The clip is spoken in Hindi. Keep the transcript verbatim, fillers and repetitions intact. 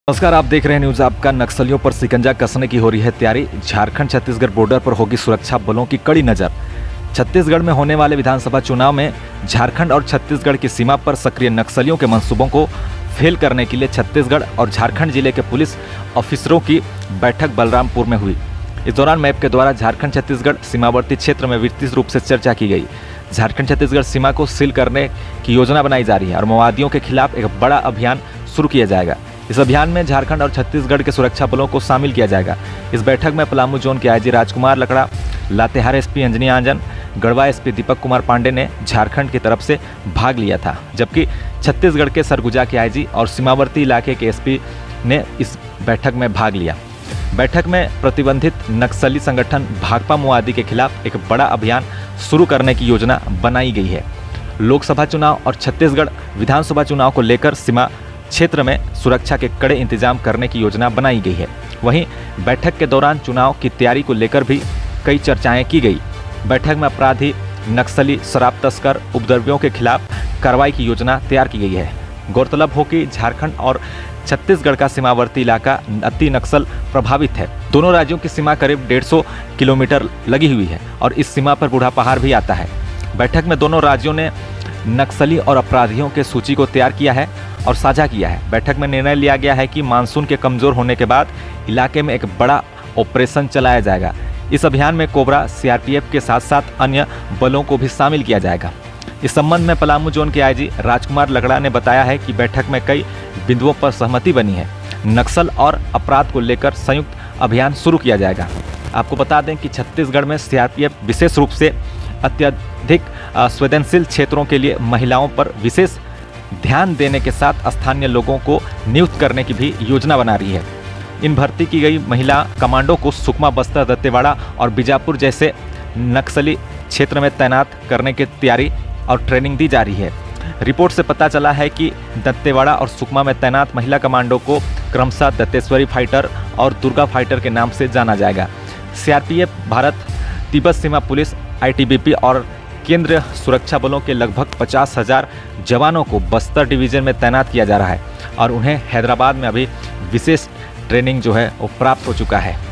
नमस्कार, आप देख रहे हैं न्यूज आपका। नक्सलियों पर शिकंजा कसने की हो रही है तैयारी। झारखंड छत्तीसगढ़ बॉर्डर पर होगी सुरक्षा बलों की कड़ी नजर। छत्तीसगढ़ में होने वाले विधानसभा चुनाव में झारखंड और छत्तीसगढ़ की सीमा पर सक्रिय नक्सलियों के मंसूबों को फेल करने के लिए छत्तीसगढ़ और झारखंड जिले के पुलिस ऑफिसरों की बैठक बलरामपुर में हुई। इस दौरान मैप के द्वारा झारखंड छत्तीसगढ़ सीमावर्ती क्षेत्र में विस्तृत रूप से चर्चा की गई। झारखंड छत्तीसगढ़ सीमा को सील करने की योजना बनाई जा रही है और माओवादियों के खिलाफ एक बड़ा अभियान शुरू किया जाएगा। इस अभियान में झारखंड और छत्तीसगढ़ के सुरक्षा बलों को शामिल किया जाएगा। इस बैठक में पलामू जोन के IG Rajkumar Lakra, Latehar SP Anjani Anjan, Garhwa SP Deepak Kumar Pandey ने झारखंड की तरफ से भाग लिया था, जबकि छत्तीसगढ़ के सरगुजा के आईजी और सीमावर्ती इलाके के एसपी ने इस बैठक में भाग लिया। बैठक में प्रतिबंधित नक्सली संगठन भाकपा माओवादी के खिलाफ एक बड़ा अभियान शुरू करने की योजना बनाई गई है। लोकसभा चुनाव और छत्तीसगढ़ विधानसभा चुनाव को लेकर सीमा क्षेत्र में सुरक्षा के कड़े इंतजाम करने की योजना बनाई गई है। वहीं बैठक के दौरान चुनाव की तैयारी को लेकर भी कई चर्चाएं की गई। बैठक में अपराधी, नक्सली, शराब तस्कर, उपद्रवियों के खिलाफ कार्रवाई की योजना तैयार की गई है। गौरतलब हो कि झारखंड और छत्तीसगढ़ का सीमावर्ती इलाका अति नक्सल प्रभावित है। दोनों राज्यों की सीमा करीब डेढ़ सौ किलोमीटर लगी हुई है और इस सीमा पर बूढ़ा पहाड़ भी आता है। बैठक में दोनों राज्यों ने नक्सली और अपराधियों के सूची को तैयार किया है और साझा किया है। बैठक में निर्णय लिया गया है कि मानसून के कमजोर होने के बाद इलाके में एक बड़ा ऑपरेशन चलाया जाएगा। इस अभियान में कोबरा, सीआरपीएफ के साथ साथ अन्य बलों को भी शामिल किया जाएगा। इस संबंध में पलामू जोन के आईजी राजकुमार लकड़ा ने बताया है कि बैठक में कई बिंदुओं पर सहमति बनी है। नक्सल और अपराध को लेकर संयुक्त अभियान शुरू किया जाएगा। आपको बता दें कि छत्तीसगढ़ में सीआरपीएफ विशेष रूप से अत्यधिक संवेदनशील क्षेत्रों के लिए महिलाओं पर विशेष ध्यान देने के साथ स्थानीय लोगों को नियुक्त करने की भी योजना बना रही है। इन भर्ती की गई महिला कमांडो को सुकमा, बस्तर, दंतेवाड़ा और बीजापुर जैसे नक्सली क्षेत्र में तैनात करने की तैयारी और ट्रेनिंग दी जा रही है। रिपोर्ट से पता चला है कि दंतेवाड़ा और सुकमा में तैनात महिला कमांडो को क्रमशः दंतेश्वरी फाइटर और दुर्गा फाइटर के नाम से जाना जाएगा। सीआरपीएफ, भारत तिब्बत सीमा पुलिस, आईटीबीपी और केंद्रीय सुरक्षा बलों के लगभग पचास हजार जवानों को बस्तर डिवीजन में तैनात किया जा रहा है और उन्हें हैदराबाद में अभी विशेष ट्रेनिंग जो है वो प्राप्त हो चुका है।